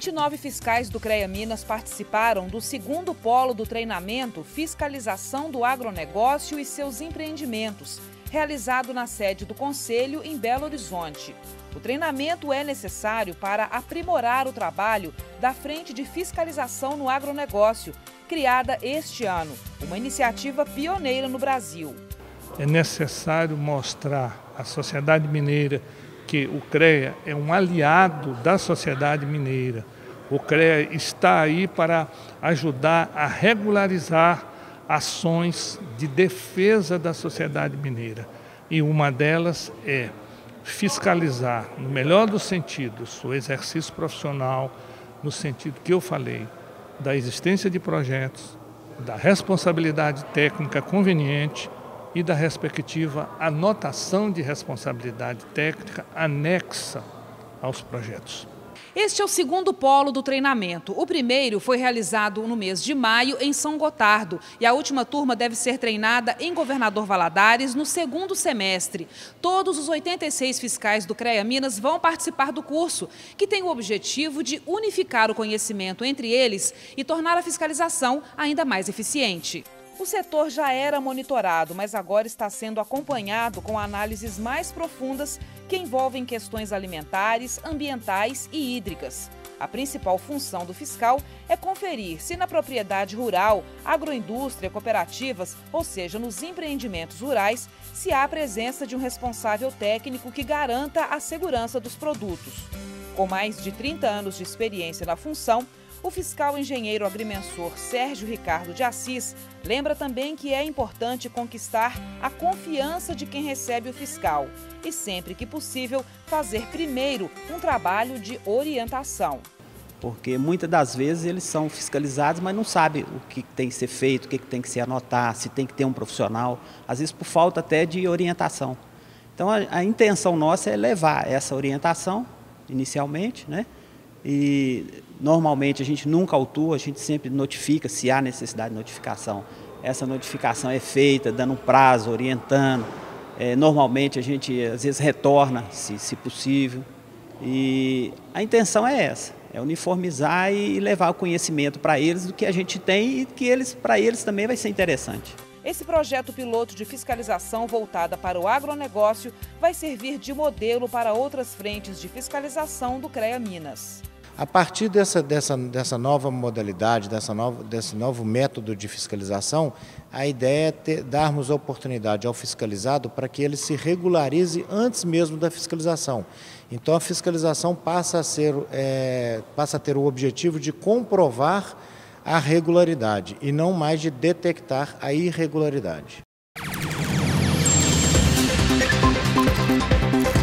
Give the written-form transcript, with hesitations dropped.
29 fiscais do CREA Minas participaram do segundo polo do treinamento Fiscalização do Agronegócio e seus Empreendimentos, realizado na sede do Conselho em Belo Horizonte. O treinamento é necessário para aprimorar o trabalho da Frente de Fiscalização no Agronegócio, criada este ano, uma iniciativa pioneira no Brasil. É necessário mostrar à sociedade mineira que o CREA é um aliado da sociedade mineira. O CREA está aí para ajudar a regularizar ações de defesa da sociedade mineira. E uma delas é fiscalizar, no melhor dos sentidos, o exercício profissional, no sentido que eu falei, da existência de projetos, da responsabilidade técnica conveniente e da respectiva anotação de responsabilidade técnica anexa aos projetos. Este é o segundo polo do treinamento. O primeiro foi realizado no mês de maio em São Gotardo e a última turma deve ser treinada em Governador Valadares no segundo semestre. Todos os 86 fiscais do CREA Minas vão participar do curso, que tem o objetivo de unificar o conhecimento entre eles e tornar a fiscalização ainda mais eficiente. O setor já era monitorado, mas agora está sendo acompanhado com análises mais profundas que envolvem questões alimentares, ambientais e hídricas. A principal função do fiscal é conferir se na propriedade rural, agroindústria, cooperativas, ou seja, nos empreendimentos rurais, se há a presença de um responsável técnico que garanta a segurança dos produtos. Com mais de 30 anos de experiência na função, o fiscal engenheiro agrimensor Sérgio Ricardo de Assis lembra também que é importante conquistar a confiança de quem recebe o fiscal e, sempre que possível, fazer primeiro um trabalho de orientação. Porque muitas das vezes eles são fiscalizados, mas não sabem o que tem que ser feito, o que tem que se anotar, se tem que ter um profissional, às vezes por falta até de orientação. Então a intenção nossa é levar essa orientação inicialmente, né? E normalmente a gente nunca autua, a gente sempre notifica se há necessidade de notificação. Essa notificação é feita dando um prazo, orientando. Normalmente a gente às vezes retorna, se possível. E a intenção é essa, é uniformizar e levar o conhecimento para eles do que a gente tem e que para eles também vai ser interessante. Esse projeto piloto de fiscalização voltada para o agronegócio vai servir de modelo para outras frentes de fiscalização do CREA Minas. A partir dessa nova modalidade, desse novo método de fiscalização, a ideia é darmos a oportunidade ao fiscalizado para que ele se regularize antes mesmo da fiscalização. Então a fiscalização passa a ter o objetivo de comprovar a regularidade e não mais de detectar a irregularidade.